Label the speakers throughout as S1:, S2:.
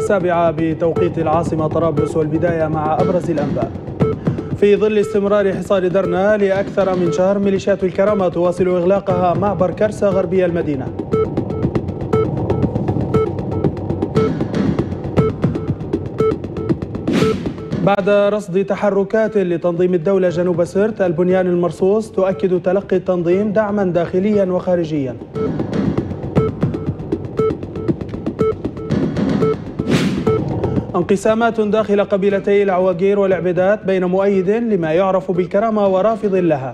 S1: 7 بتوقيت العاصمة طرابلس، والبداية مع أبرز الأنباء. في ظل استمرار حصار درنا لأكثر من شهر، ميليشيات الكرامة تواصل إغلاقها معبر كرسة غربي المدينة. بعد رصد تحركات لتنظيم الدولة جنوب سرت، البنيان المرصوص تؤكد تلقي التنظيم دعما داخليا وخارجيا. انقسامات داخل قبيلتي العواقير والعبيدات بين مؤيد لما يعرف بالكرامة ورافض لها.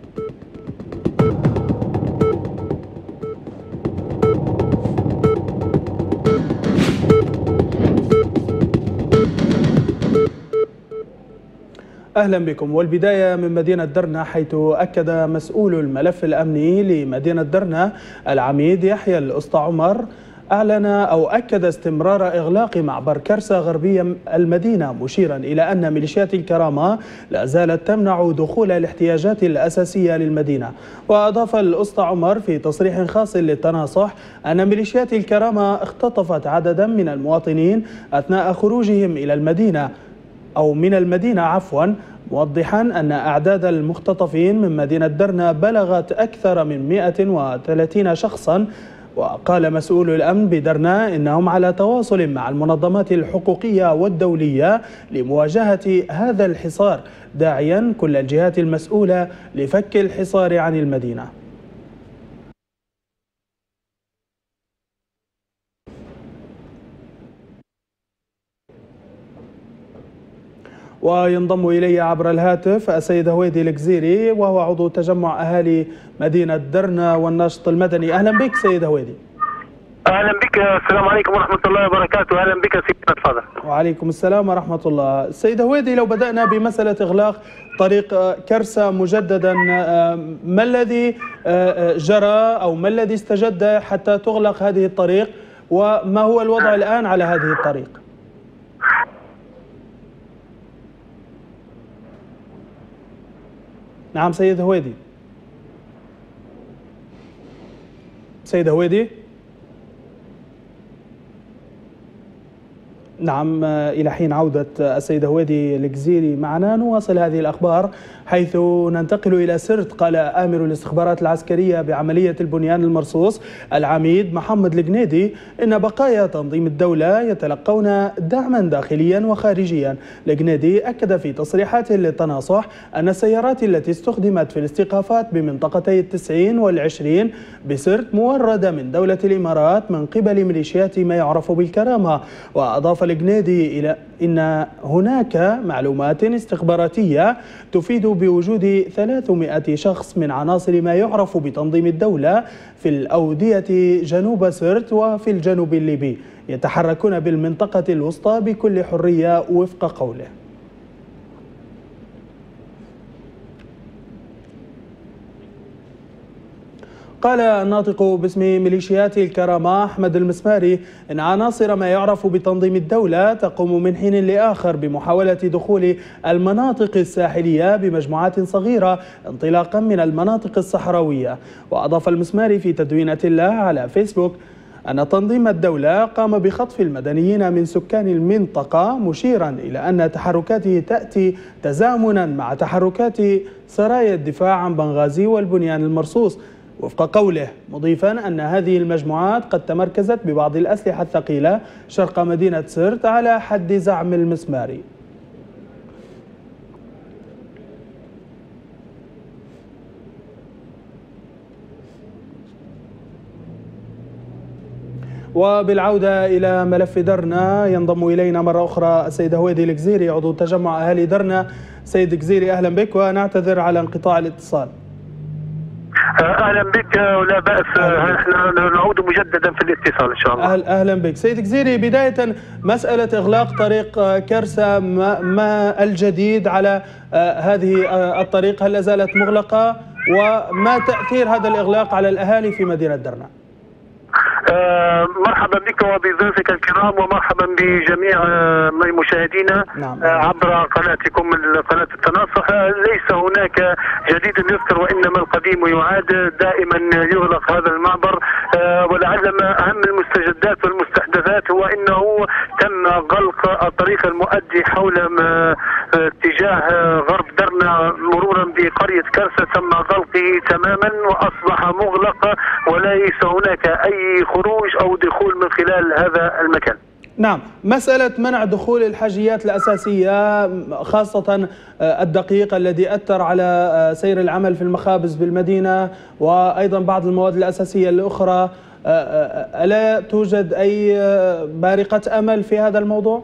S1: أهلا بكم، والبداية من مدينة درنا، حيث أكد مسؤول الملف الأمني لمدينة درنا العميد يحيى الأسطى عمر أكد استمرار إغلاق معبر كرسة غربي المدينة، مشيرا إلى أن ميليشيات الكرامة لا زالت تمنع دخول الاحتياجات الأساسية للمدينة. وأضاف الأسطى عمر في تصريح خاص للتناصح أن ميليشيات الكرامة اختطفت عددا من المواطنين أثناء خروجهم إلى المدينة من المدينة موضحا أن أعداد المختطفين من مدينة درنا بلغت أكثر من 130 شخصا. وقال مسؤول الأمن بدرنا إنهم على تواصل مع المنظمات الحقوقية والدولية لمواجهة هذا الحصار، داعيا كل الجهات المسؤولة لفك الحصار عن المدينة. وينضم إلي عبر الهاتف السيد هويدي الجزيري، وهو عضو تجمع أهالي مدينة درنا والناشط المدني. أهلا بك سيد هويدي.
S2: أهلا بك، السلام عليكم ورحمة الله وبركاته. أهلا بك سيدنا، تفضل.
S1: وعليكم السلام ورحمة الله. سيد هويدي، لو بدأنا بمسألة إغلاق طريق كرسة مجددا، ما الذي جرى أو ما الذي استجد حتى تغلق هذه الطريق، وما هو الوضع الآن على هذه الطريق؟ نعم سيد هويدي. سيد هويدي. نعم، إلى حين عودة السيد هويدي الجزيري معنا نواصل هذه الأخبار، حيث ننتقل إلى سرت. قال آمر الاستخبارات العسكرية بعملية البنيان المرصوص العميد محمد الجنيدي إن بقايا تنظيم الدولة يتلقون دعما داخليا وخارجيا. الجنيدي أكد في تصريحاته للتناصح أن السيارات التي استخدمت في الاستيقافات بمنطقتي 90 و20 بسرت موردة من دولة الإمارات من قبل ميليشيات ما يعرف بالكرامة. وأضاف الجنيدي إلى إن هناك معلومات استخباراتية تفيد بوجود 300 شخص من عناصر ما يعرف بتنظيم الدولة في الأودية جنوب سرت وفي الجنوب الليبي يتحركون بالمنطقة الوسطى بكل حرية وفق قوله. قال الناطق باسم ميليشيات الكرامة أحمد المسماري إن عناصر ما يعرف بتنظيم الدولة تقوم من حين لآخر بمحاولة دخول المناطق الساحلية بمجموعات صغيرة انطلاقا من المناطق الصحراوية. وأضاف المسماري في تدوينة له على فيسبوك أن تنظيم الدولة قام بخطف المدنيين من سكان المنطقة، مشيرا إلى أن تحركاته تأتي تزامنا مع تحركات سرايا الدفاع عن بنغازي والبنيان المرصوص وفق قوله، مضيفا أن هذه المجموعات قد تمركزت ببعض الأسلحة الثقيلة شرق مدينة سرت على حد زعم المسماري. وبالعودة إلى ملف درنا، ينضم إلينا مرة أخرى السيد هويدي الجزيري عضو تجمع أهالي درنا. سيد الجزيري أهلا بك، ونعتذر على انقطاع الاتصال.
S2: اهلا بك، ولا باس، نحن نعود مجددا في الاتصال ان شاء الله.
S1: اهلا بك سيد جزيري. بدايه مساله اغلاق طريق كرسة، ما الجديد على هذه الطريق؟ هل لا زالت مغلقه؟ وما تاثير هذا الاغلاق على الاهالي في مدينه درنا؟
S2: مرحبا بك وبضيوفك الكرام، ومرحبا بجميع مشاهدينا عبر قناتكم قناة التناصح. ليس هناك جديد يذكر وإنما القديم يعاد، دائما يغلق هذا المعبر. ولعل ما أهم المستجدات والمستحدثات هو أنه تم غلق الطريق المؤدي حول اتجاه غرب درنا مرورا بقرية كرسة، تم غلقه تماما وأصبح مغلق وليس هناك أي خروج أو دخول من خلال هذا المكان.
S1: نعم، مسألة منع دخول الحاجيات الأساسية خاصة الدقيق الذي أثر على سير العمل في المخابز بالمدينة وأيضا بعض المواد الأساسية الأخرى، ألا توجد أي بارقة أمل في هذا الموضوع؟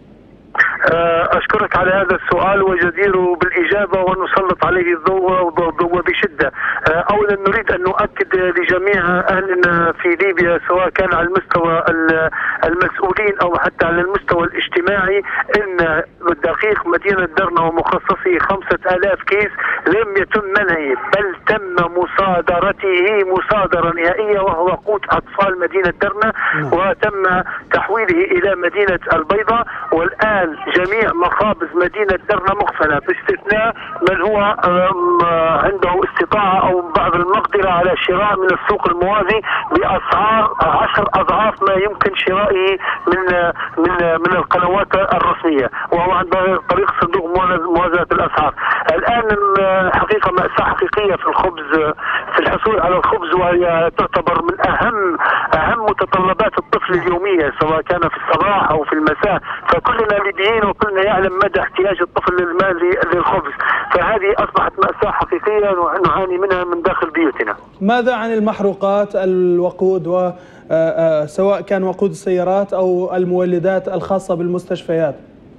S2: أشكرك على هذا السؤال وجدير بالإجابة ونسلط عليه الضوء وبشدة. أولا نريد أن نؤكد لجميع أهلنا في ليبيا سواء كان على المستوى المسؤولين أو حتى على المستوى الاجتماعي أن دقيق مدينة درنا ومخصصه 5000 كيس لم يتم منعه، بل تم مصادرة نهائية وهو قوت أطفال مدينة درنا، وتم تحويله إلى مدينة البيضاء. والآن جميع مخابز مدينة درنا مقفلة باستثناء من هو عنده استطاعة أو بعض المقدرة على شراء من السوق الموازي بأسعار 10 أضعاف ما يمكن شرائه من القنوات الرسمية، وهو عن طريق صندوق موازنة الأسعار. الآن حقيقة مأساة حقيقية في الخبز، في الحصول على الخبز، وهي تعتبر من أهم متطلبات الطفل اليومية سواء كان في الصباح أو في المساء. فكلنا ليبيين وكلنا يعلم مدى احتياج الطفل للخبز، فهذه أصبحت مأساة حقيقية نعاني منها من داخل بيوتنا.
S1: ماذا عن المحروقات، الوقود، وسواء كان وقود السيارات أو المولدات الخاصة بالمستشفيات؟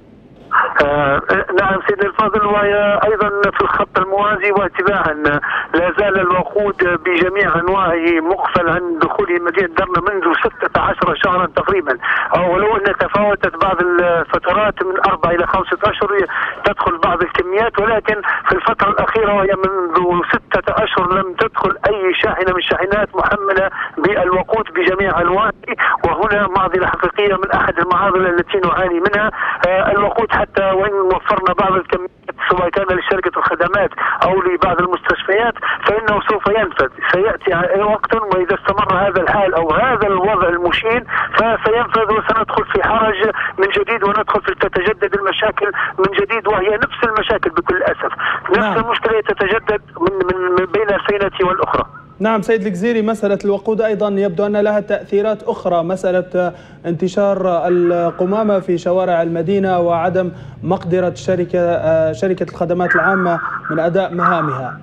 S2: نعم سيدي الفاضل، وهي ايضا في الخط الموازي واتباعا لا زال الوقود بجميع انواعه مقفل عن دخوله مدينه درنا منذ 16 شهرا تقريبا، ولو ان تفاوتت بعض الفترات من 4 إلى 5 أشهر تدخل بعض الكميات، ولكن في الفتره الاخيره وهي منذ 6 أشهر لم تدخل اي شاحنه من الشاحنات محمله بالوقود بجميع انواعه. وهنا معضله حقيقيه من احد المعاضل التي نعاني منها. الوقود حتى وإن وفرنا بعض الكميات سواء كان لشركة الخدمات أو لبعض المستشفيات فإنه سوف ينفذ، سيأتي وقت وإذا استمر هذا الحال أو هذا الوضع المشين فسينفذ وسندخل في حرج من جديد وندخل في تتجدد المشاكل من جديد، وهي نفس المشاكل بكل أسف، نفس المشكلة تتجدد من بين الفينة والأخرى.
S1: نعم سيد الجزيري، مسألة الوقود أيضا يبدو أن لها تأثيرات أخرى، مسألة انتشار القمامة في شوارع المدينة وعدم مقدرة شركة الخدمات العامة من أداء مهامها.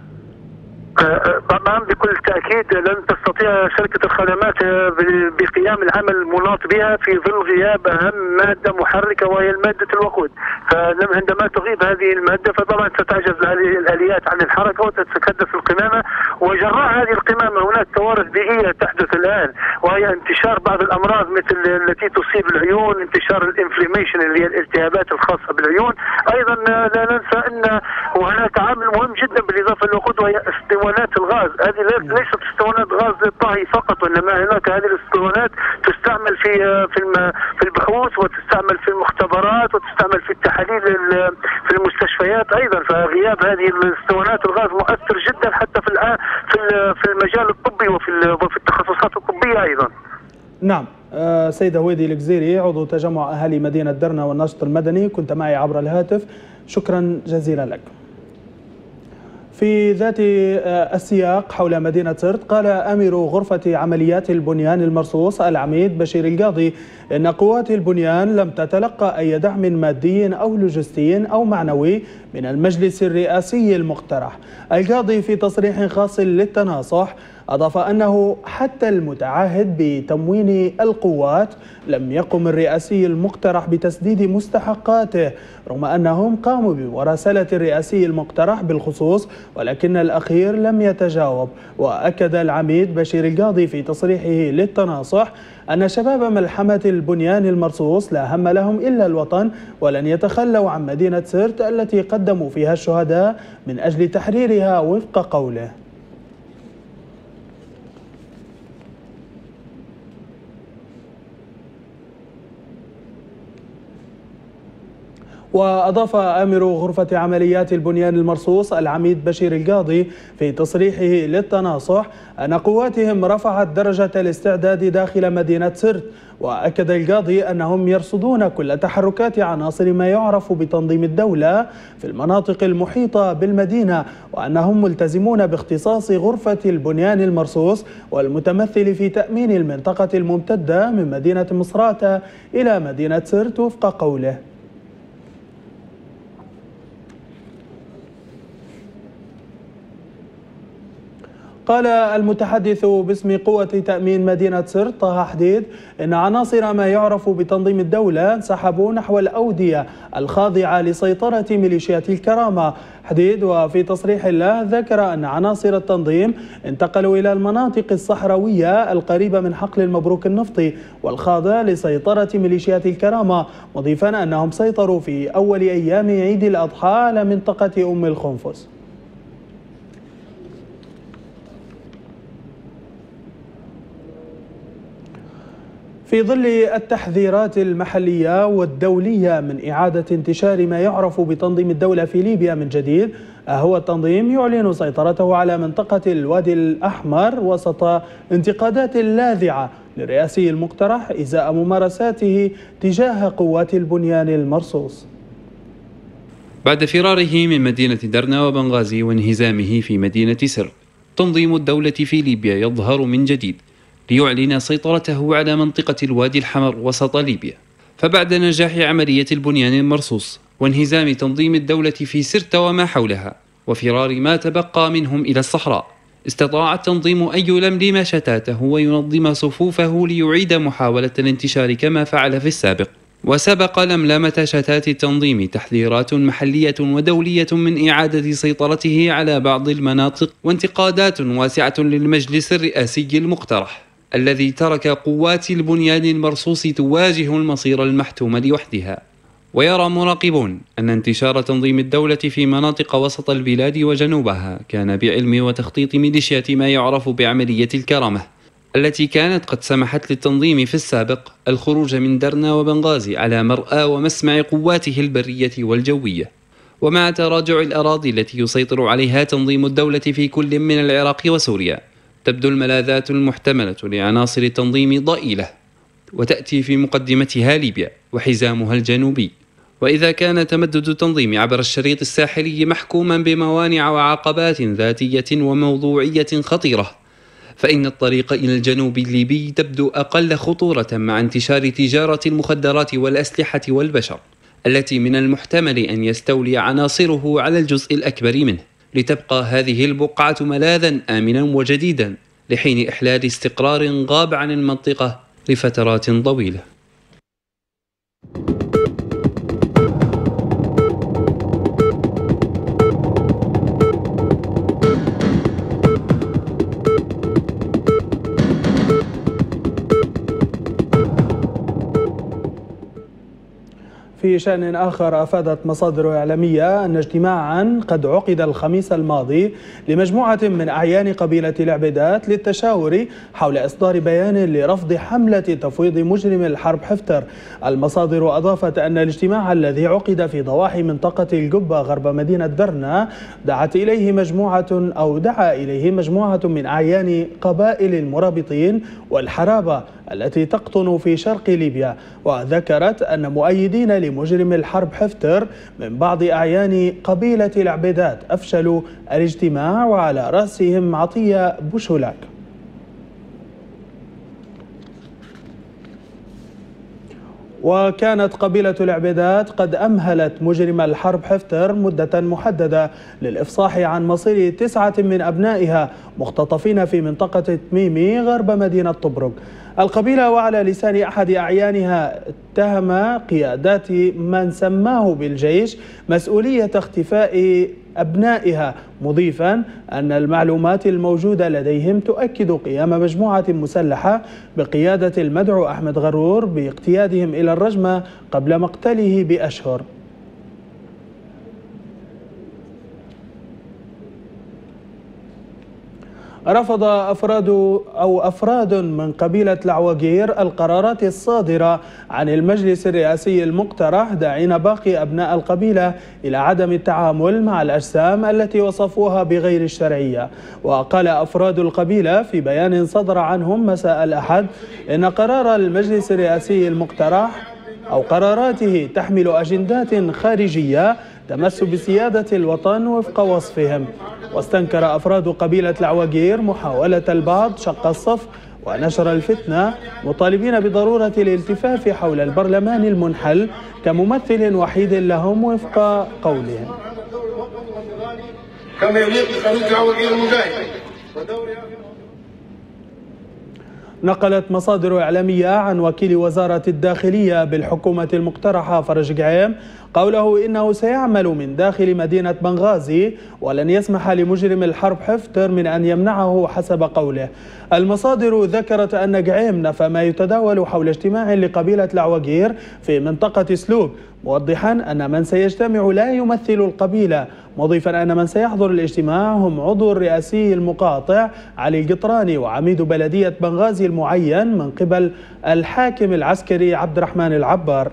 S2: طبعا بكل تأكيد لن تستطيع شركة الخدمات بقيام العمل المناط بها في ظل غياب أهم مادة محركة وهي مادة الوقود. فعندما تغيب هذه المادة فطبعا ستعجز الآليات عن الحركة وتتكدس القمامة، وجراء هذه القمامة هناك كوارث بيئية تحدث الآن، وهي انتشار بعض الأمراض مثل التي تصيب العيون، انتشار الانفلاميشن اللي هي الالتهابات الخاصة بالعيون. أيضا لا ننسى أن وهناك عامل مهم جدا بالإضافة للوقود وهي اسطوانات الغاز. هذه ليست اسطوانات غاز للطهي فقط، وانما هناك هذه الاسطوانات تستعمل في البحوث وتستعمل في المختبرات وتستعمل في التحاليل في المستشفيات ايضا. فغياب هذه الاسطوانات الغاز مؤثر جدا حتى في المجال الطبي وفي التخصصات الطبيه ايضا.
S1: نعم، سيد هويدي الجزيري عضو تجمع اهالي مدينه درنا والناشط المدني، كنت معي عبر الهاتف، شكرا جزيلا لك. في ذات السياق حول مدينة سرت، قال أمير غرفة عمليات البنيان المرصوص العميد بشير القاضي إن قوات البنيان لم تتلقى أي دعم مادي أو لوجستي أو معنوي من المجلس الرئاسي المقترح. القاضي في تصريح خاص للتناصح أضاف أنه حتى المتعهد بتموين القوات لم يقم الرئاسي المقترح بتسديد مستحقاته، رغم أنهم قاموا بمراسلة الرئاسي المقترح بالخصوص ولكن الأخير لم يتجاوب. وأكد العميد بشير القاضي في تصريحه للتناصح أن شباب ملحمة البنيان المرصوص لا هم لهم إلا الوطن ولن يتخلوا عن مدينة سرت التي قدموا فيها الشهداء من أجل تحريرها وفق قوله. وأضاف آمر غرفة عمليات البنيان المرصوص العميد بشير القاضي في تصريحه للتناصح أن قواتهم رفعت درجة الاستعداد داخل مدينة سرت. وأكد القاضي أنهم يرصدون كل تحركات عناصر ما يعرف بتنظيم الدولة في المناطق المحيطة بالمدينة، وأنهم ملتزمون باختصاص غرفة البنيان المرصوص والمتمثل في تأمين المنطقة الممتدة من مدينة مصراتة إلى مدينة سرت وفق قوله. قال المتحدث باسم قوة تأمين مدينة سرت طه حديد إن عناصر ما يعرف بتنظيم الدولة انسحبوا نحو الأودية الخاضعة لسيطرة ميليشيات الكرامة. حديد وفي تصريح له ذكر أن عناصر التنظيم انتقلوا إلى المناطق الصحراوية القريبة من حقل المبروك النفطي والخاضع لسيطرة ميليشيات الكرامة، مضيفا أنهم سيطروا في أول أيام عيد الأضحى على منطقة أم الخنفس. في ظل التحذيرات المحلية والدولية من إعادة انتشار ما يعرف بتنظيم الدولة في ليبيا من جديد، هو التنظيم يعلن سيطرته على منطقة الوادي الأحمر وسط انتقادات لاذعة للرئاسي المقترح إزاء ممارساته تجاه قوات البنيان المرصوص.
S3: بعد فراره من مدينة درنا وبنغازي وانهزامه في مدينة سرت، تنظيم الدولة في ليبيا يظهر من جديد ليعلن سيطرته على منطقة الوادي الحمر وسط ليبيا. فبعد نجاح عملية البنيان المرصوص وانهزام تنظيم الدولة في سرت وما حولها وفرار ما تبقى منهم إلى الصحراء، استطاع التنظيم أن يلملم شتاته وينظم صفوفه ليعيد محاولة الانتشار كما فعل في السابق. وسبق لملمة شتات التنظيم تحذيرات محلية ودولية من إعادة سيطرته على بعض المناطق وانتقادات واسعة للمجلس الرئاسي المقترح الذي ترك قوات البنيان المرصوص تواجه المصير المحتوم لوحدها. ويرى مراقبون أن انتشار تنظيم الدولة في مناطق وسط البلاد وجنوبها كان بعلم وتخطيط ميليشيات ما يعرف بعملية الكرامة، التي كانت قد سمحت للتنظيم في السابق الخروج من درنا وبنغازي على مرأى ومسمع قواته البرية والجوية. ومع تراجع الأراضي التي يسيطر عليها تنظيم الدولة في كل من العراق وسوريا، تبدو الملاذات المحتملة لعناصر التنظيم ضئيلة، وتأتي في مقدمتها ليبيا وحزامها الجنوبي. وإذا كان تمدد التنظيم عبر الشريط الساحلي محكوما بموانع وعقبات ذاتية وموضوعية خطيرة، فإن الطريق إلى الجنوب الليبي تبدو أقل خطورة مع انتشار تجارة المخدرات والأسلحة والبشر، التي من المحتمل أن يستولي عناصره على الجزء الأكبر منه، لتبقى هذه البقعة ملاذا آمنا وجديدا لحين إحلال استقرار غاب عن المنطقة لفترات طويلة.
S1: في شأن آخر، أفادت مصادر إعلامية أن اجتماعا قد عقد الخميس الماضي لمجموعة من أعيان قبيلة العبيدات للتشاور حول إصدار بيان لرفض حملة تفويض مجرم الحرب حفتر. المصادر أضافت أن الاجتماع الذي عقد في ضواحي منطقة القبة غرب مدينة درنا دعا إليه مجموعة من أعيان قبائل المرابطين والحرابة التي تقطن في شرق ليبيا. وذكرت أن مؤيدين لمجرم الحرب حفتر من بعض أعيان قبيلة العبيدات أفشلوا الاجتماع وعلى رأسهم عطية بوشولاك. وكانت قبيلة العبيدات قد أمهلت مجرم الحرب حفتر مدة محددة للإفصاح عن مصير 9 من أبنائها مختطفين في منطقة تميمي غرب مدينة طبرق. القبيلة وعلى لسان أحد أعيانها اتهم قيادات من سماه بالجيش مسؤولية اختفاء أبنائها، مضيفا أن المعلومات الموجودة لديهم تؤكد قيام مجموعة مسلحة بقيادة المدعو أحمد غرور باقتيادهم إلى الرجمة قبل مقتله بأشهر. رفض أفراد من قبيلة العواقير القرارات الصادرة عن المجلس الرئاسي المقترح، داعين باقي أبناء القبيلة إلى عدم التعامل مع الأجسام التي وصفوها بغير الشرعية. وقال أفراد القبيلة في بيان صدر عنهم مساء الأحد إن قرار المجلس الرئاسي المقترح أو قراراته تحمل أجندات خارجية تمس بسيادة الوطن وفق وصفهم. واستنكر أفراد قبيلة العواقير محاولة البعض شق الصف ونشر الفتنة، مطالبين بضرورة الالتفاف حول البرلمان المنحل كممثل وحيد لهم وفق قولهم. كما يليق بقانون العواقير المجاهد. نقلت مصادر إعلامية عن وكيل وزارة الداخلية بالحكومة المقترحة فرج قعيم قوله إنه سيعمل من داخل مدينة بنغازي ولن يسمح لمجرم الحرب حفتر من أن يمنعه حسب قوله. المصادر ذكرت أن قعيم نفى ما يتداول حول اجتماع لقبيلة العواقير في منطقة سلوك، موضحا أن من سيجتمع لا يمثل القبيلة، مضيفا أن من سيحضر الاجتماع هم عضو الرئاسي المقاطع علي القطراني وعميد بلدية بنغازي المعين من قبل الحاكم العسكري عبد الرحمن العبار.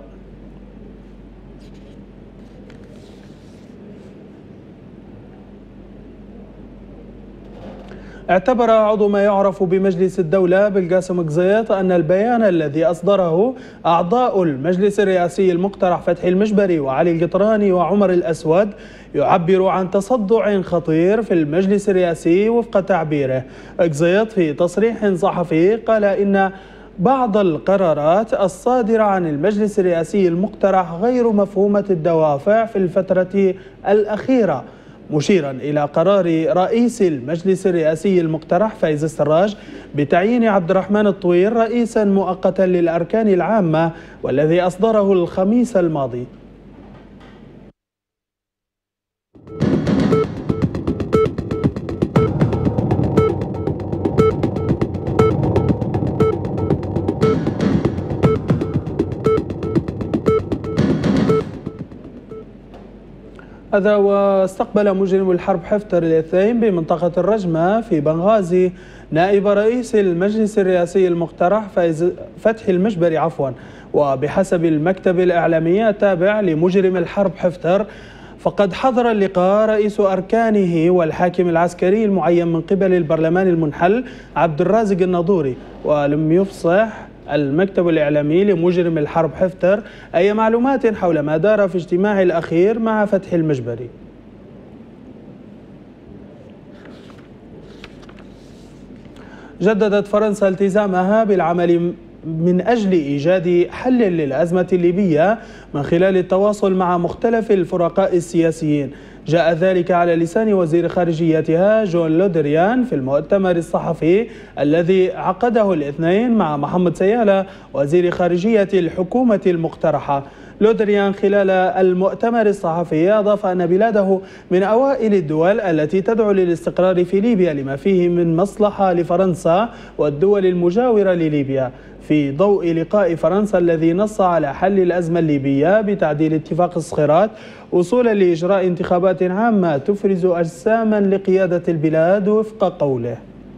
S1: اعتبر عضو ما يعرف بمجلس الدولة بالقاسم قزيط أن البيان الذي أصدره أعضاء المجلس الرئاسي المقترح فتحي المجبري وعلي القطراني وعمر الأسود يعبر عن تصدع خطير في المجلس الرئاسي وفق تعبيره. قزيط في تصريح صحفي قال إن بعض القرارات الصادرة عن المجلس الرئاسي المقترح غير مفهومة الدوافع في الفترة الأخيرة، مشيرا إلى قرار رئيس المجلس الرئاسي المقترح فايز السراج بتعيين عبد الرحمن الطوير رئيسا مؤقتا للأركان العامة والذي أصدره الخميس الماضي. هذا واستقبل مجرم الحرب حفتر الاثنين بمنطقة الرجمة في بنغازي نائب رئيس المجلس الرئاسي المقترح فتحي المجبري وبحسب المكتب الإعلامي التابع لمجرم الحرب حفتر فقد حضر اللقاء رئيس أركانه والحاكم العسكري المعين من قبل البرلمان المنحل عبد الرازق الناظوري، ولم يفصح المكتب الإعلامي لمجرم الحرب حفتر أي معلومات حول ما دار في اجتماع الأخير مع فتحي المجبري. جددت فرنسا التزامها بالعمل من أجل إيجاد حل للأزمة الليبية من خلال التواصل مع مختلف الفرقاء السياسيين. جاء ذلك على لسان وزير خارجيتها جون لودريان في المؤتمر الصحفي الذي عقده الاثنين مع محمد سيالة وزير خارجية الحكومة المقترحة. لودريان خلال المؤتمر الصحفي أضاف أن بلاده من أوائل الدول التي تدعو للاستقرار في ليبيا لما فيه من مصلحة لفرنسا والدول المجاورة لليبيا، في ضوء لقاء فرنسا الذي نص على حل الأزمة الليبية بتعديل اتفاق الصخيرات وصولا لإجراء انتخابات عامة تفرز أجساما لقيادة البلاد وفق قوله.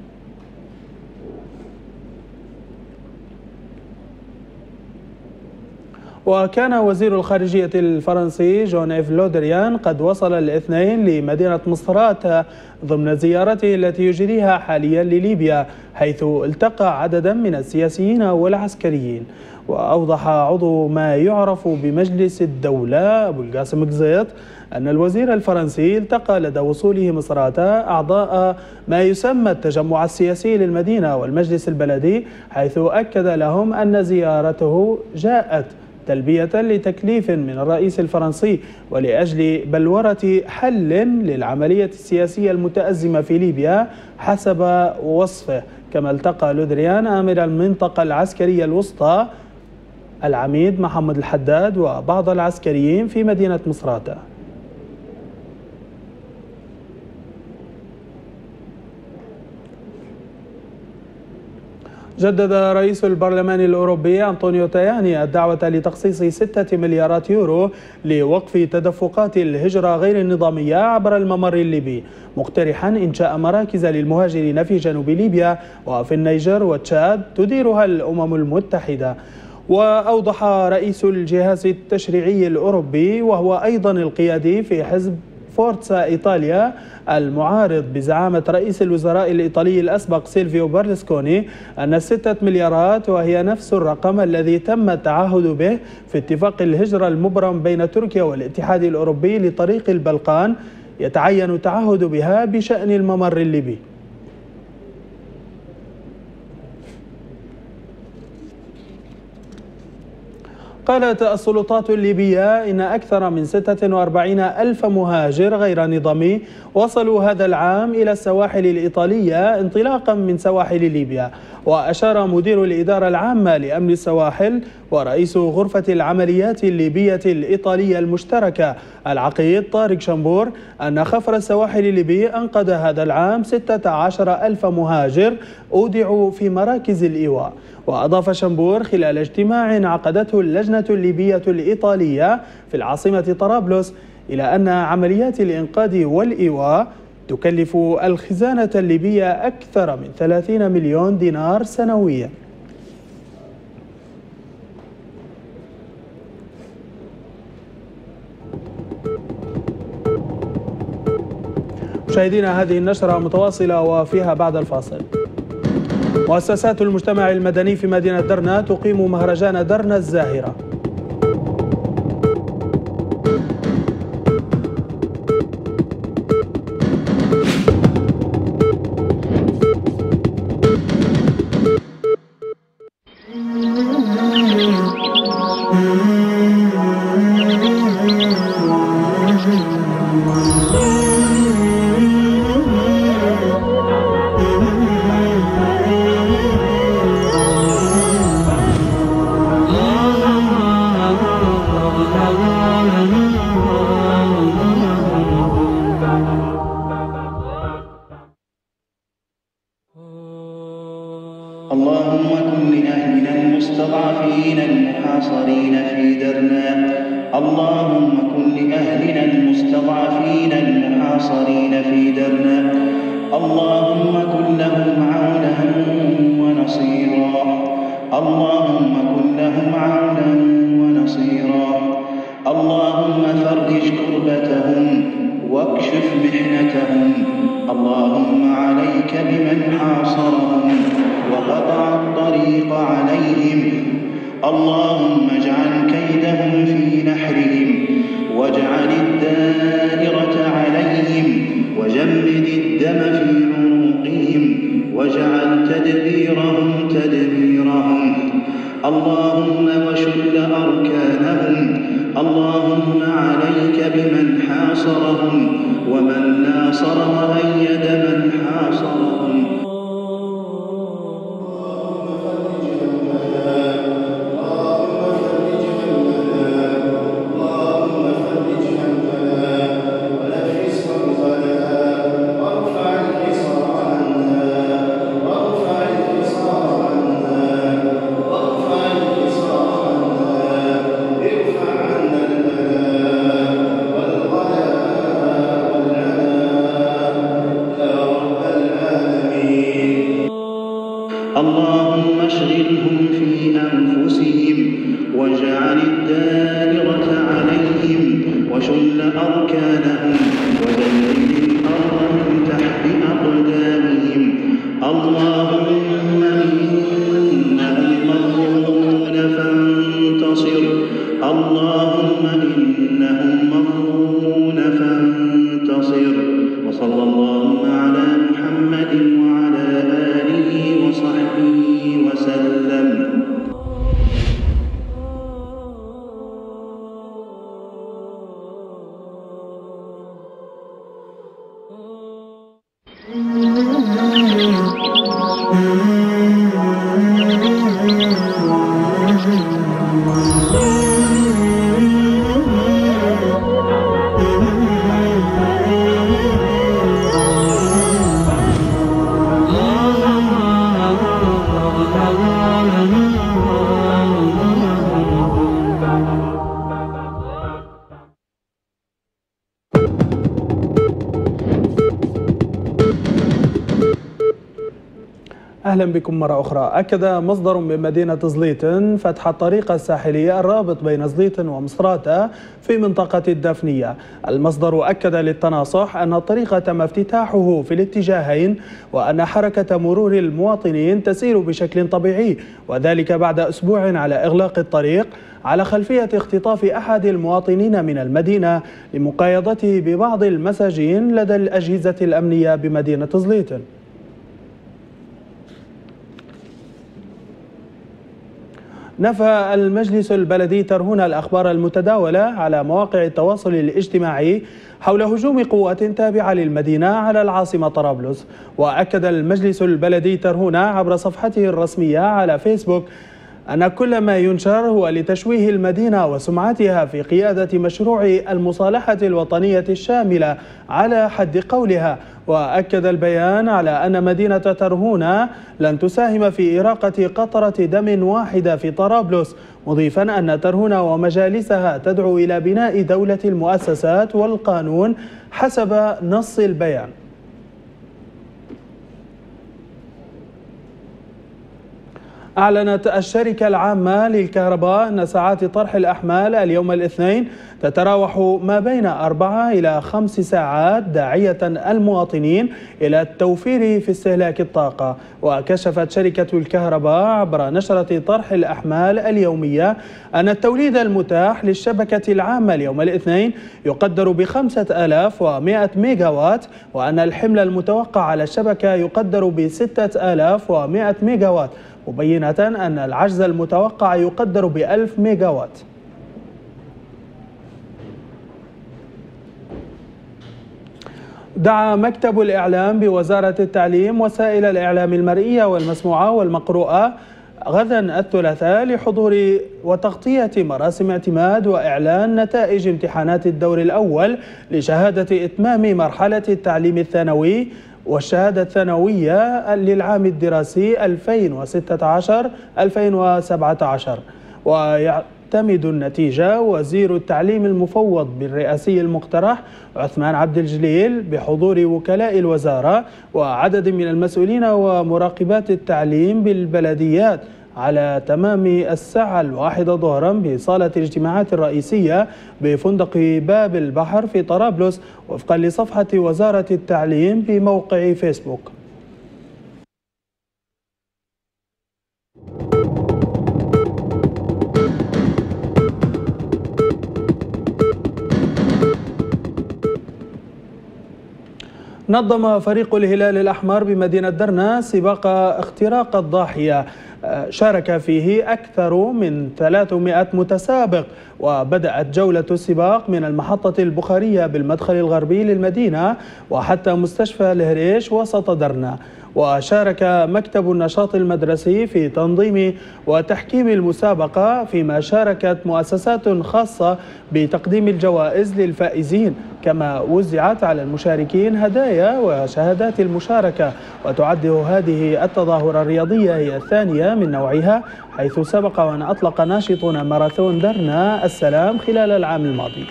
S1: وكان وزير الخارجية الفرنسي جون إيف لودريان قد وصل الاثنين لمدينة مصراتة ضمن زيارته التي يجريها حاليا لليبيا، حيث التقى عددا من السياسيين والعسكريين. وأوضح عضو ما يعرف بمجلس الدولة أبو القاسم قزيط أن الوزير الفرنسي التقى لدى وصوله مصراتة أعضاء ما يسمى التجمع السياسي للمدينة والمجلس البلدي، حيث أكد لهم أن زيارته جاءت تلبية لتكليف من الرئيس الفرنسي ولأجل بلورة حل للعملية السياسية المتأزمة في ليبيا حسب وصفه. كما التقى لودريان آمر المنطقة العسكرية الوسطى العميد محمد الحداد وبعض العسكريين في مدينة مصراتة. جدد رئيس البرلمان الأوروبي أنطونيو تاياني الدعوة لتخصيص 6 مليارات يورو لوقف تدفقات الهجرة غير النظامية عبر الممر الليبي، مقترحا إنشاء مراكز للمهاجرين في جنوب ليبيا وفي النيجر وتشاد تديرها الأمم المتحدة. وأوضح رئيس الجهاز التشريعي الأوروبي وهو أيضا القيادي في حزب فورتسا إيطاليا المعارض بزعامة رئيس الوزراء الإيطالي الأسبق سيلفيو برلسكوني أن 6 مليارات وهي نفس الرقم الذي تم التعهد به في اتفاق الهجرة المبرم بين تركيا والاتحاد الأوروبي لطريق البلقان يتعين التعهد بها بشأن الممر الليبي. قالت السلطات الليبية إن أكثر من 46 ألف مهاجر غير نظامي وصلوا هذا العام إلى السواحل الإيطالية انطلاقا من سواحل ليبيا. وأشار مدير الإدارة العامة لأمن السواحل ورئيس غرفة العمليات الليبية الإيطالية المشتركة العقيد طارق شنبور أن خفر السواحل الليبي أنقذ هذا العام 16 ألف مهاجر أودعوا في مراكز الإيواء. وأضاف شنبور خلال اجتماع عقدته اللجنة الليبية الإيطالية في العاصمة طرابلس إلى أن عمليات الإنقاذ والإيواء تكلف الخزانة الليبية أكثر من 30 مليون دينار سنويا. مشاهدينا، هذه النشرة متواصلة وفيها بعد الفاصل. مؤسسات المجتمع المدني في مدينة درنا تقيم مهرجان درنا الزاهرة.
S4: اللهم كن لأهلنا المستضعفين المحاصرين في درنا. اللهم كن لأهلنا المستضعفين المحاصرين في درنا. اللهم كن لهم عونا ونصيرا. اللهم كن لهم عونا ونصيرا. اللهم فرج كربتهم واكشف محنتهم. اللهم عليك بمن حاصرهم وقطع الطريق عليهم. اللهم اجعل كيدهم في نحرهم واجعل الدائرة عليهم وجمد الدم في عنقهم واجعل تدبيرهم تدميرهم. اللهم وشل أركانهم. اللهم عليك بمن حاصرهم ومن ناصر وأيد من حاصرهم. اللهم اشغلهم في أنفسهم واجعل الدائرة عليهم وشل أركانهم ودمر الأرض من تحت أقدامهم. اللهم إنهم مغلوبون فانتصر. اللهم إنهم مغلوبون فانتصر. وصلى الله على محمد وعلى آله وصحبه وسلم.
S1: أهلا بكم مرة أخرى. أكد مصدر من مدينة زليطن فتح الطريق الساحلي الرابط بين زليطن ومصراتة في منطقة الدفنية. المصدر أكد للتناصح أن الطريق تم افتتاحه في الاتجاهين وأن حركة مرور المواطنين تسير بشكل طبيعي، وذلك بعد أسبوع على إغلاق الطريق على خلفية اختطاف أحد المواطنين من المدينة لمقايضته ببعض المساجين لدى الأجهزة الأمنية بمدينة زليطن. نفى المجلس البلدي ترهون الأخبار المتداولة على مواقع التواصل الاجتماعي حول هجوم قوات تابعة للمدينة على العاصمة طرابلس. وأكد المجلس البلدي ترهون عبر صفحته الرسمية على فيسبوك أن كل ما ينشر هو لتشويه المدينة وسمعتها في قيادة مشروع المصالحة الوطنية الشاملة على حد قولها. وأكد البيان على أن مدينة ترهون لن تساهم في إراقة قطرة دم واحدة في طرابلس، مضيفا أن ترهون ومجالسها تدعو إلى بناء دولة المؤسسات والقانون حسب نص البيان. أعلنت الشركة العامة للكهرباء أن ساعات طرح الأحمال اليوم الاثنين تتراوح ما بين 4 إلى 5 ساعات، داعية المواطنين إلى التوفير في استهلاك الطاقة. وكشفت شركة الكهرباء عبر نشرة طرح الأحمال اليومية أن التوليد المتاح للشبكة العامة اليوم الاثنين يقدر ب5100 ميجاوات، وأن الحمل المتوقع على الشبكة يقدر ب6100 ميجاوات، مبينة أن العجز المتوقع يقدر ب1000 ميجاوات. دعا مكتب الإعلام بوزارة التعليم وسائل الإعلام المرئية والمسموعة والمقروءة غدا الثلاثاء لحضور وتغطية مراسم اعتماد وإعلان نتائج امتحانات الدور الأول لشهادة إتمام مرحلة التعليم الثانوي والشهادة الثانوية للعام الدراسي 2016-2017. ويعتمد النتيجة وزير التعليم المفوض بالرئاسي المقترح عثمان عبد الجليل بحضور وكلاء الوزارة وعدد من المسؤولين ومراقبات التعليم بالبلديات على تمام الساعة 1 ظهرا بصالة الاجتماعات الرئيسية بفندق باب البحر في طرابلس، وفقا لصفحة وزارة التعليم بموقع فيسبوك. نظم فريق الهلال الأحمر بمدينة درنا سباق اختراق الضاحية، شارك فيه أكثر من 300 متسابق، وبدأت جولة السباق من المحطة البخارية بالمدخل الغربي للمدينة وحتى مستشفى الهريش وسط درنا. وشارك مكتب النشاط المدرسي في تنظيم وتحكيم المسابقة، فيما شاركت مؤسسات خاصة بتقديم الجوائز للفائزين، كما وزعت على المشاركين هدايا وشهادات المشاركة. وتعد هذه التظاهرة الرياضية هي الثانية من نوعها، حيث سبق وأن أطلق ناشطون ماراثون درنا السلام خلال العام الماضي.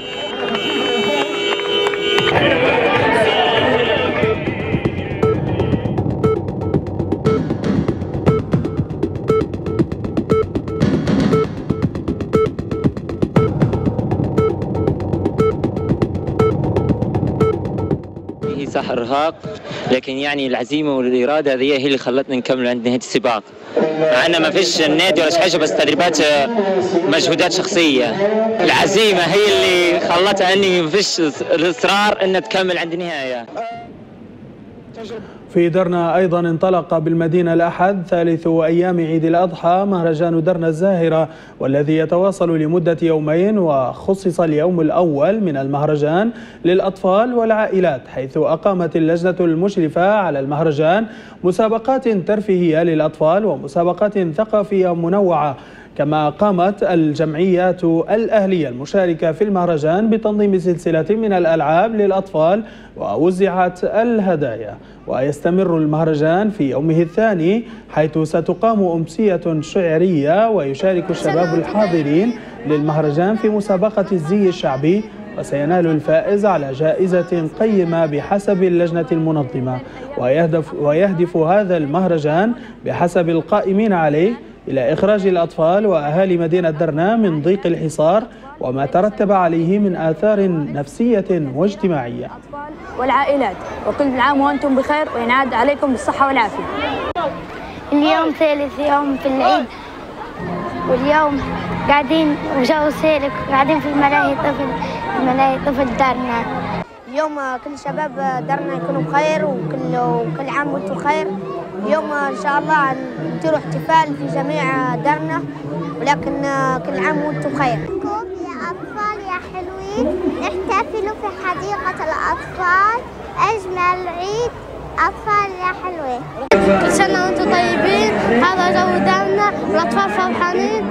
S5: صح إرهاق، لكن يعني العزيمة والإرادة هذه هي اللي خلتنا نكمل عند نهاية السباق، مع أن ما فيش النادي ولا حاجة، بس تدريبات مجهودات شخصية. العزيمة هي اللي خلتها أني ما فيش الإصرار أن تكمل عند النهاية.
S1: في درنا أيضا انطلق بالمدينة الأحد ثالث أيام عيد الأضحى مهرجان درنا الزاهرة، والذي يتواصل لمدة يومين، وخصص اليوم الأول من المهرجان للأطفال والعائلات، حيث أقامت اللجنة المشرفة على المهرجان مسابقات ترفيهية للأطفال ومسابقات ثقافية منوعة. كما قامت الجمعيات الأهلية المشاركة في المهرجان بتنظيم سلسلة من الألعاب للأطفال ووزعت الهدايا. ويستمر المهرجان في يومه الثاني، حيث ستقام أمسية شعرية ويشارك الشباب الحاضرين للمهرجان في مسابقة الزي الشعبي وسينال الفائز على جائزة قيمة بحسب اللجنة المنظمة. ويهدف هذا المهرجان بحسب القائمين عليه إلى إخراج الأطفال وأهالي مدينة درنا من ضيق الحصار وما ترتب عليه من آثار نفسية واجتماعية.
S6: الأطفال والعائلات، وكل عام وأنتم بخير وينعاد عليكم بالصحة والعافية.
S7: اليوم ثالث يوم في العيد، واليوم قاعدين وجو سالك قاعدين في الملاهي طفل درنا.
S8: اليوم كل شباب درنا يكونوا بخير وكل عام وانتم بخير. اليوم ان شاء الله نديروا احتفال في جميع درنا، ولكن كل عام وانتم بخير.
S7: يا اطفال يا حلوين، نحتفلوا في حديقة الأطفال أجمل عيد أطفال يا حلوين.
S8: كل سنة وانتم طيبين، هذا جو درنا والأطفال فرحانين.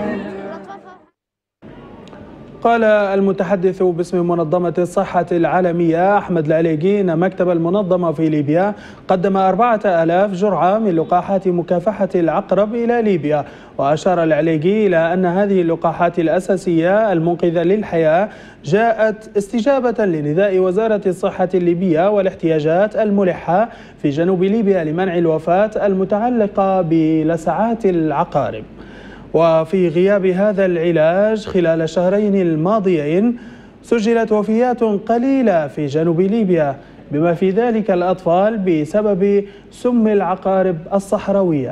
S1: قال المتحدث باسم منظمة الصحة العالمية أحمد العليقي أن مكتب المنظمة في ليبيا قدم 4000 جرعة من لقاحات مكافحة العقرب إلى ليبيا. وأشار العليقي إلى أن هذه اللقاحات الأساسية المنقذة للحياة جاءت استجابة لنداء وزارة الصحة الليبية والاحتياجات الملحة في جنوب ليبيا لمنع الوفاة المتعلقة بلسعات العقارب. وفي غياب هذا العلاج خلال الشهرين الماضيين سجلت وفيات قليلة في جنوب ليبيا، بما في ذلك الأطفال بسبب سم العقارب الصحراوية.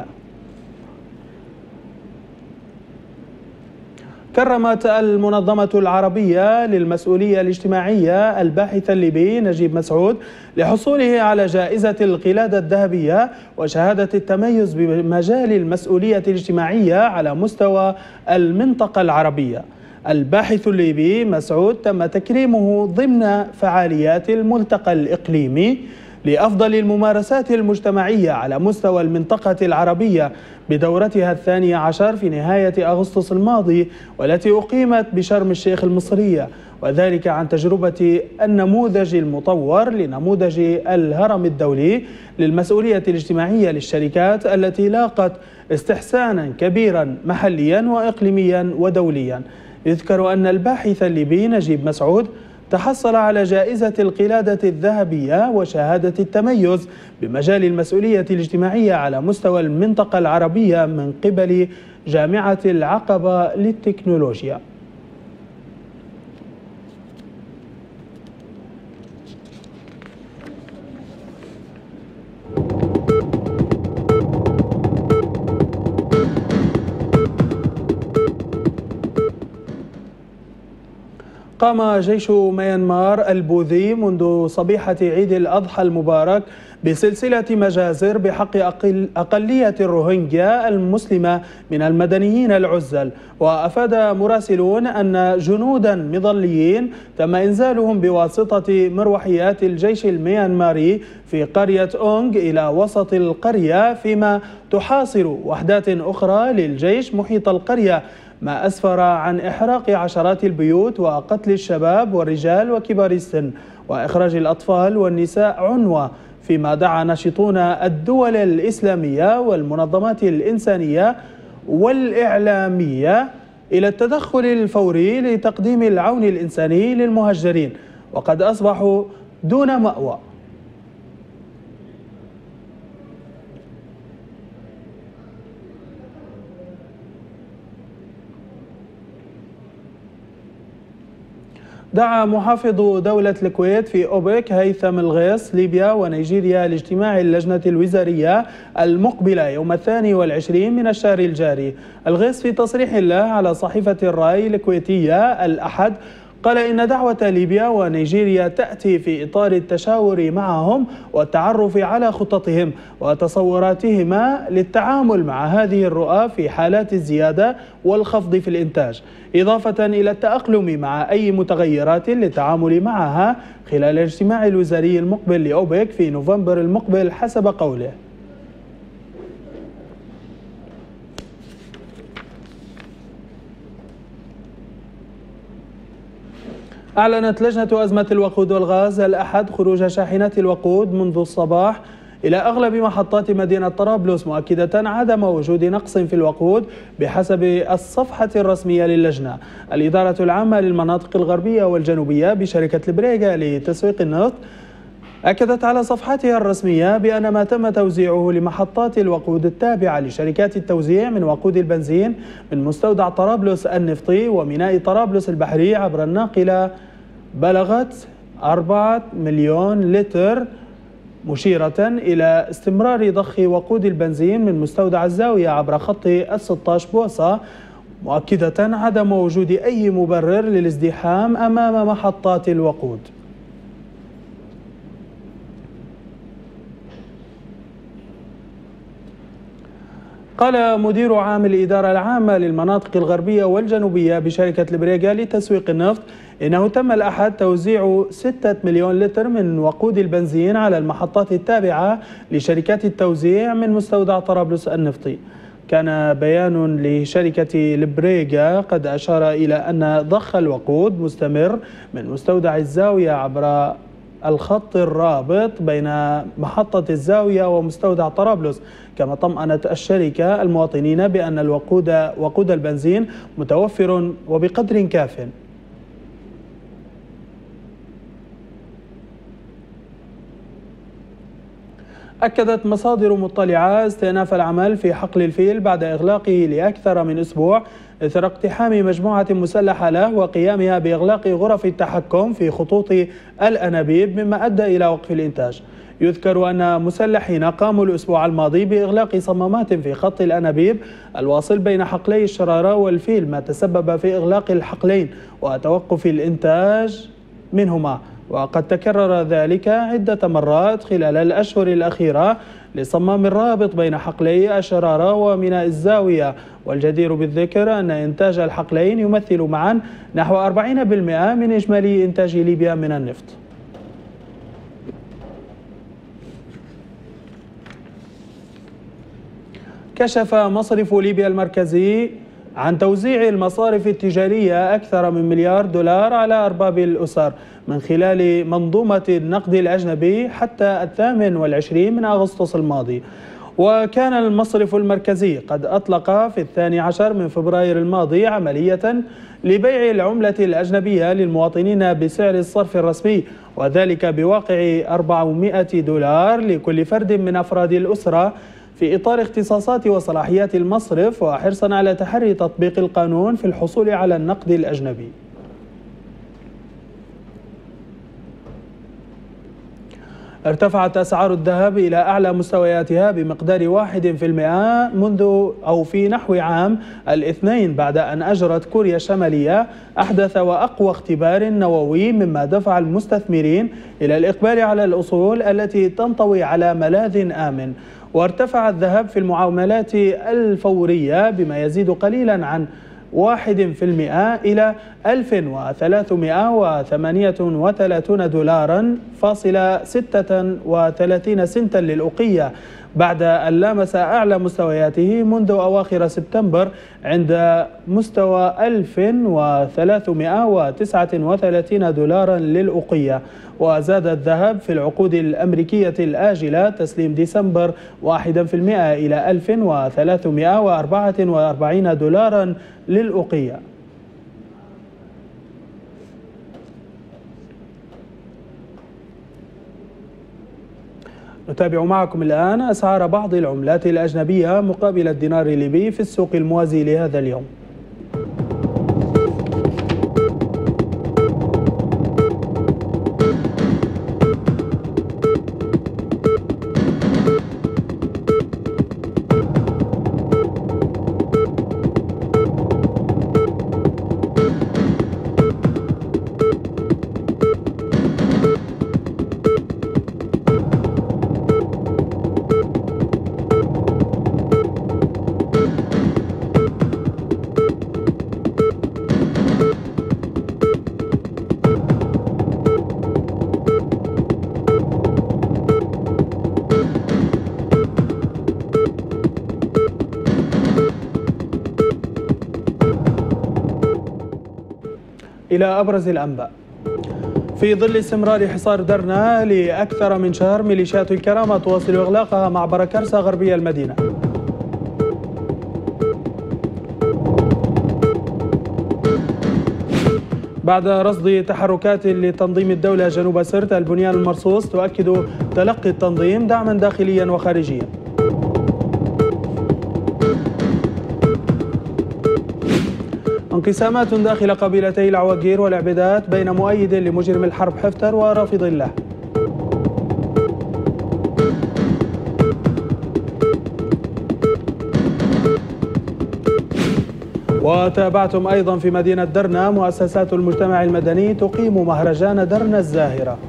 S1: كرمت المنظمة العربية للمسؤولية الاجتماعية الباحث الليبي نجيب مسعود لحصوله على جائزة القلادة الذهبية وشهادة التميز بمجال المسؤولية الاجتماعية على مستوى المنطقة العربية. الباحث الليبي مسعود تم تكريمه ضمن فعاليات الملتقى الإقليمي لأفضل الممارسات المجتمعية على مستوى المنطقة العربية بدورتها 12 في نهاية أغسطس الماضي، والتي أقيمت بشرم الشيخ المصرية، وذلك عن تجربة النموذج المطور لنموذج الهرم الدولي للمسؤولية الاجتماعية للشركات التي لاقت استحسانا كبيرا محليا وإقليميا ودوليا. يذكر أن الباحث الليبي نجيب مسعود تحصل على جائزة القلادة الذهبية وشهادة التميز بمجال المسؤولية الاجتماعية على مستوى المنطقة العربية من قبل جامعة العقبة للتكنولوجيا. قام جيش ميانمار البوذي منذ صبيحة عيد الأضحى المبارك بسلسلة مجازر بحق أقلية الروهينجيا المسلمة من المدنيين العزل. وأفاد مراسلون أن جنودا مظليين تم إنزالهم بواسطة مروحيات الجيش الميانماري في قرية أونغ إلى وسط القرية، فيما تحاصر وحدات أخرى للجيش محيط القرية، ما أسفر عن إحراق عشرات البيوت وقتل الشباب والرجال وكبار السن وإخراج الأطفال والنساء عنوة، فيما دعا ناشطون الدول الإسلامية والمنظمات الإنسانية والإعلامية إلى التدخل الفوري لتقديم العون الإنساني للمهجرين وقد أصبحوا دون مأوى. دعا محافظ دولة الكويت في أوبك هيثم الغيث ليبيا ونيجيريا لاجتماع اللجنة الوزارية المقبلة يوم 22 من الشهر الجاري. الغيث في تصريح له على صحيفة الرأي الكويتية الأحد قال إن دعوة ليبيا ونيجيريا تأتي في إطار التشاور معهم والتعرف على خططهم وتصوراتهما للتعامل مع هذه الرؤى في حالات الزيادة والخفض في الإنتاج، إضافة إلى التأقلم مع أي متغيرات للتعامل معها خلال الاجتماع الوزاري المقبل لأوبك في نوفمبر المقبل حسب قوله. أعلنت لجنة أزمة الوقود والغاز الأحد خروج شاحنات الوقود منذ الصباح إلى أغلب محطات مدينة طرابلس، مؤكدة عدم وجود نقص في الوقود بحسب الصفحة الرسمية للجنة. الإدارة العامة للمناطق الغربية والجنوبية بشركة البريغا لتسويق النفط أكدت على صفحتها الرسمية بأن ما تم توزيعه لمحطات الوقود التابعة لشركات التوزيع من وقود البنزين من مستودع طرابلس النفطي وميناء طرابلس البحري عبر الناقلة بلغت 4 مليون لتر، مشيرة إلى استمرار ضخ وقود البنزين من مستودع الزاوية عبر خط 16 بوصة، مؤكدة عدم وجود أي مبرر للازدحام أمام محطات الوقود. قال مدير عام الإدارة العامة للمناطق الغربية والجنوبية بشركة البريغا لتسويق النفط إنه تم الأحد توزيع 6 مليون لتر من وقود البنزين على المحطات التابعة لشركات التوزيع من مستودع طرابلس النفطي. كان بيان لشركة البريغا قد أشار إلى أن ضخ الوقود مستمر من مستودع الزاوية عبر الخط الرابط بين محطة الزاوية ومستودع طرابلس، كما طمأنت الشركة المواطنين بأن وقود البنزين متوفر وبقدر كاف. أكدت مصادر مطلعة استئناف العمل في حقل الفيل بعد إغلاقه لأكثر من أسبوع إثر اقتحام مجموعة مسلحة له وقيامها بإغلاق غرف التحكم في خطوط الأنابيب، مما أدى إلى وقف الإنتاج. يذكر أن مسلحين قاموا الأسبوع الماضي بإغلاق صمامات في خط الأنابيب الواصل بين حقلي الشرارة والفيل، ما تسبب في إغلاق الحقلين وتوقف الإنتاج منهما، وقد تكرر ذلك عدة مرات خلال الأشهر الأخيرة لصمام الرابط بين حقلي الشرارة وميناء الزاوية. والجدير بالذكر أن إنتاج الحقلين يمثل معا نحو 40% من إجمالي إنتاج ليبيا من النفط. كشف مصرف ليبيا المركزي عن توزيع المصارف التجارية أكثر من $1 مليار على أرباب الأسر من خلال منظومة النقد الأجنبي حتى 28 من أغسطس الماضي. وكان المصرف المركزي قد أطلق في 12 من فبراير الماضي عملية لبيع العملة الأجنبية للمواطنين بسعر الصرف الرسمي، وذلك بواقع $400 لكل فرد من أفراد الأسرة في إطار اختصاصات وصلاحيات المصرف، وحرصا على تحري تطبيق القانون في الحصول على النقد الأجنبي. ارتفعت أسعار الذهب إلى أعلى مستوياتها بمقدار 1% منذ أو في نحو عام الاثنين، بعد أن أجرت كوريا الشمالية أحدث وأقوى اختبار نووي، مما دفع المستثمرين إلى الإقبال على الأصول التي تنطوي على ملاذ آمن. وارتفع الذهب في المعاملات الفورية بما يزيد قليلا عن 1% إلى $1,038.36 سنتا للأوقية، بعد أن لامس أعلى مستوياته منذ أواخر سبتمبر عند مستوى $1,339 للأوقية. وزاد الذهب في العقود الأمريكية الآجلة تسليم ديسمبر 1% إلى $1,344 للأوقية. نتابع معكم الآن أسعار بعض العملات الأجنبية مقابل الدينار الليبي في السوق الموازي لهذا اليوم. إلى أبرز الأنباء. في ظل استمرار حصار درنا لأكثر من شهر، ميليشيات الكرامة تواصل إغلاقها معبر كرسة غربية المدينة. بعد رصد تحركات لتنظيم الدولة جنوب سرت، البنيان المرصوص تؤكد تلقي التنظيم دعما داخليا وخارجيا. انقسامات داخل قبيلتي العواقير والعبيدات بين مؤيد لمجرم الحرب حفتر ورافض الله. وتابعتم أيضا في مدينة درنا، مؤسسات المجتمع المدني تقيم مهرجان درنا الزاهرة.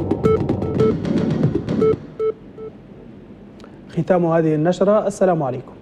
S1: ختام هذه النشرة، السلام عليكم.